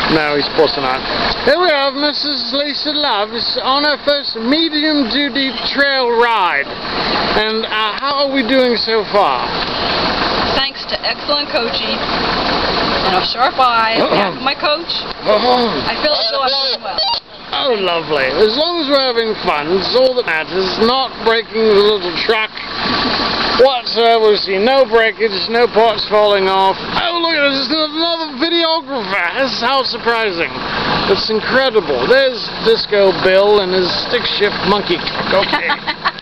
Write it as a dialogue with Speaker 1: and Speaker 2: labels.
Speaker 1: No, he's pussing out. Here we have Mrs. Lisa Loves on her first medium-duty trail ride. And how are we doing so far?
Speaker 2: Thanks to excellent coaching and a sharp eye from my coach, I feel as though I'm doing well.
Speaker 1: Oh, lovely. As long as we're having fun, it's all that matters. Not breaking the little truck whatsoever. We see no breakage, no parts falling off. Oh, look at this. There's another videographer. This is how surprising. It's incredible. There's Disco Bill and his stick shift monkey truck. Okay.